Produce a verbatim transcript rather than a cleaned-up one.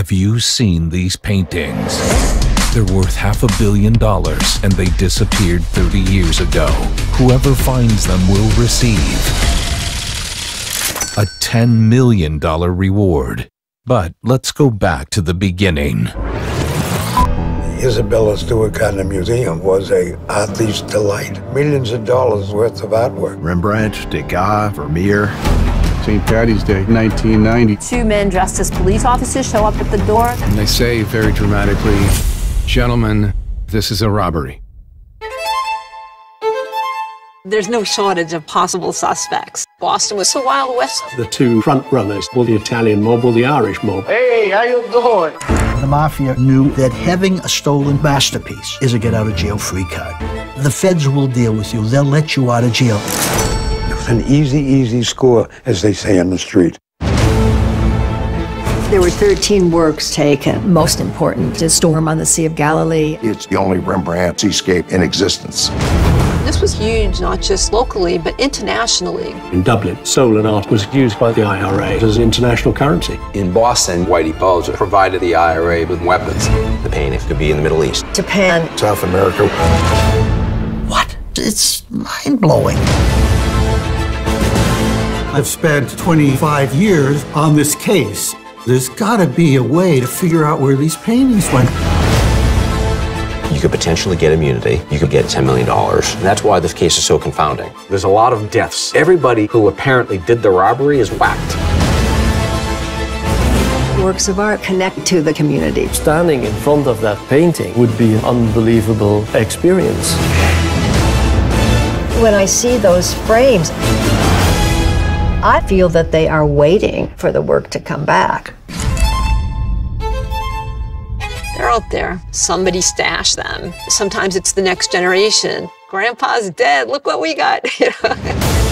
Have you seen these paintings? They're worth half a billion dollars and they disappeared thirty years ago. Whoever finds them will receive a ten million dollar reward. But let's go back to the beginning. Isabella Stewart Gardner Museum was a art thief's delight. Millions of dollars worth of artwork. Rembrandt, Degas, Vermeer. Saint Patty's Day, nineteen ninety. Two men dressed as police officers show up at the door. And they say very dramatically, "Gentlemen, this is a robbery." There's no shortage of possible suspects. Boston was so Wild West. The two front runners were the Italian mob or the Irish mob. Hey, how you doing? The mafia knew that having a stolen masterpiece is a get-out-of-jail-free card. The feds will deal with you. They'll let you out of jail. It was an easy, easy score, as they say on the street. There were thirteen works taken. Most important is Storm on the Sea of Galilee. It's the only Rembrandt seascape in existence. This was huge, not just locally, but internationally. In Dublin, stolen art was used by the I R A as international currency. In Boston, Whitey Bulger provided the I R A with weapons. The painting could be in the Middle East. Japan. South America. What? It's mind-blowing. I've spent twenty-five years on this case. There's gotta be a way to figure out where these paintings went. You could potentially get immunity. You could get ten million dollars. And that's why this case is so confounding. There's a lot of deaths. Everybody who apparently did the robbery is whacked. Works of art connect to the community. Standing in front of that painting would be an unbelievable experience. When I see those frames, I feel that they are waiting for the work to come back. They're out there. Somebody stashed them. Sometimes it's the next generation. Grandpa's dead. Look what we got.